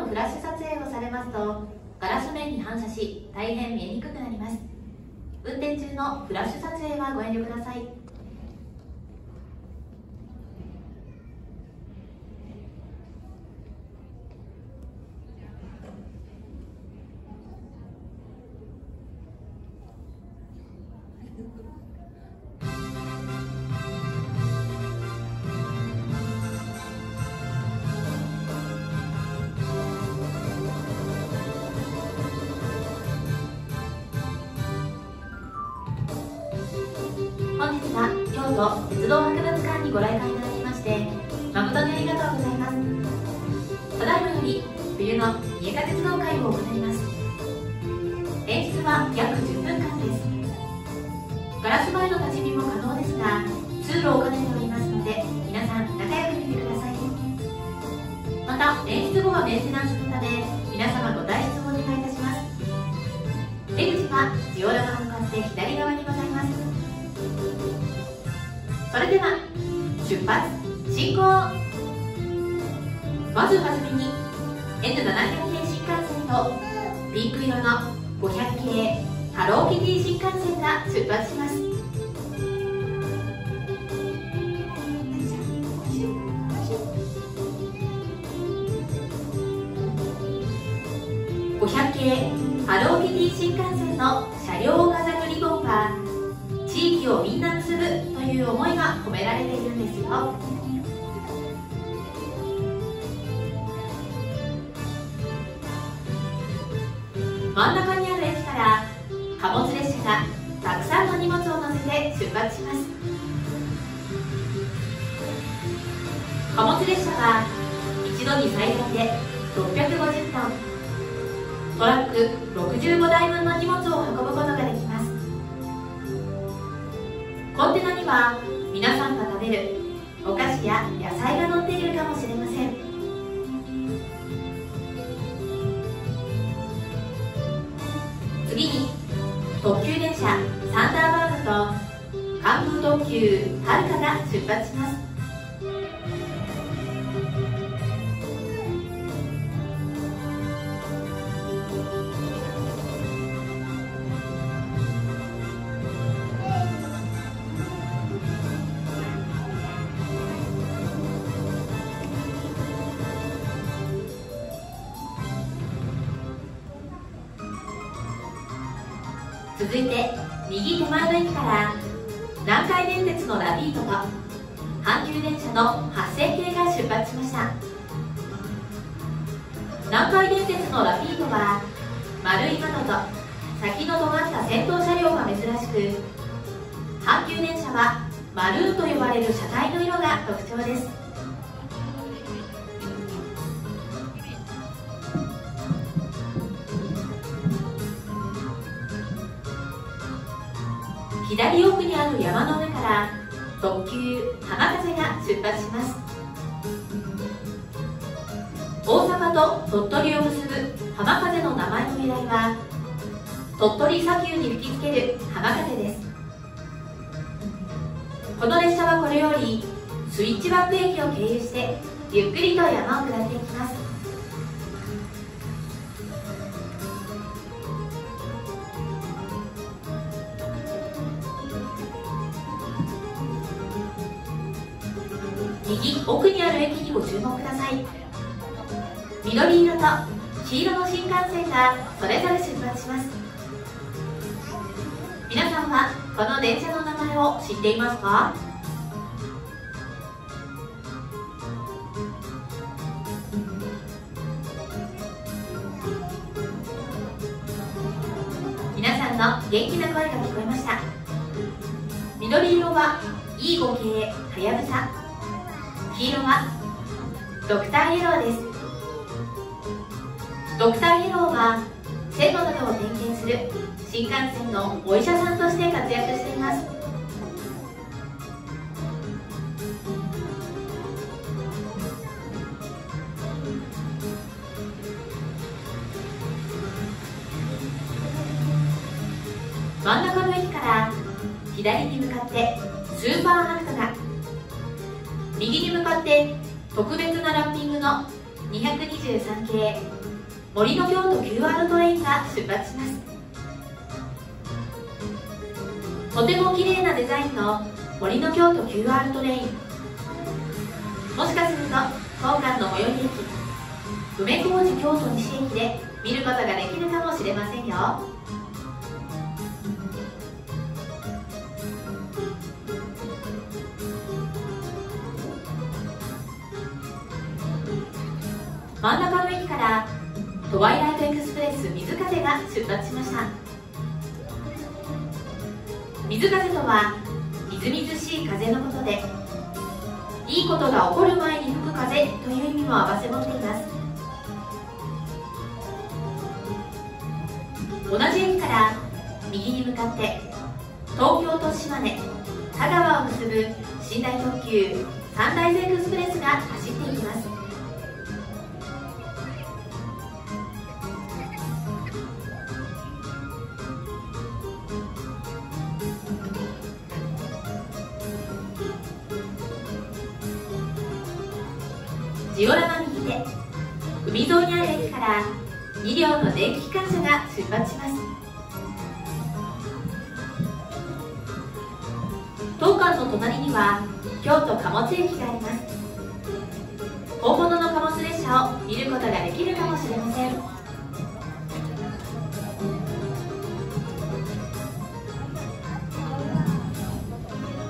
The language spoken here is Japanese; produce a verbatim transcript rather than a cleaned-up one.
フラッシュ撮影をされますとガラス面に反射し大変見えにくくなります。運転中のフラッシュ撮影はご遠慮ください。本日は京都鉄道博物館にご来館いただきまして誠にありがとうございます。ただいまより冬の家家鉄道会を行います。演出は約じゅっぷんかんです。ガラス前の立ち見も可能ですが通路を兼ねておりますので皆さん仲良く見てください。また演出後はメンテナンスのため皆様ご退出をお願いいたします。出口はジオラマに向かって左側にございます。それでは出発進行。まずはじめに エヌななひゃく 系新幹線とピンク色のごひゃく系ハローキティ新幹線が出発します。ごひゃく系ハローキティ新幹線の車両を飾るリボンは地域をみんな結ぶという思いが込められているんですよ。真ん中にある駅から貨物列車がたくさんの荷物を乗せて出発します。貨物列車は一度に最大でろっぴゃくごじゅっトン、トラックろくじゅうごだいぶんの荷物を運ぶことができます。コンテナには皆さんが食べるお菓子や野菜が乗っているかもしれません。次に特急電車サンダーバードと関空特急はるかが出発します。続いて右手前の駅から南海電鉄のラビートと阪急電車のはっせん系が出発しました。南海電鉄のラビートは丸い窓と先の尖った先頭車両が珍しく、阪急電車はマルーンと呼ばれる車体の色が特徴です。左奥にある山の上から特急浜風が出発します。大阪と鳥取を結ぶ浜風の名前の由来は鳥取砂丘に吹きつける浜風です。この列車はこれよりスイッチバック駅を経由してゆっくりと山を下っていきます。右奥にある駅にご注目ください。緑色と黄色の新幹線がそれぞれ出発します。皆さんはこの電車の名前を知っていますか？皆さんの元気な声が聞こえました。緑色は イーご 系はやぶさ、黄色はドクターイエローです。ドクターイエローは線路などを点検する新幹線のお医者さんとして活躍しています。真ん中の駅から左に向かってスーパーハクトが、右に向かって特別なラッピングのにひゃくにじゅうさん系森の京都 キューアール トレインが出発します。とても綺麗なデザインの森の京都 キューアール トレイン、もしかすると当館の最寄り駅梅小路京都西駅で見ることができるかもしれませんよ。真ん中の駅からトワイライトエクスプレス水風が出発しました。水風とはみずみずしい風のことで、いいことが起こる前に吹く風という意味も併せ持っています。同じ駅から右に向かって東京と島根、香川を結ぶ寝台特急サンライズエクスプレスが走っていきます。ジオラマ右手、海沿いにある駅からに両の電気機関車が出発します。当館の隣には京都貨物駅があります。本物の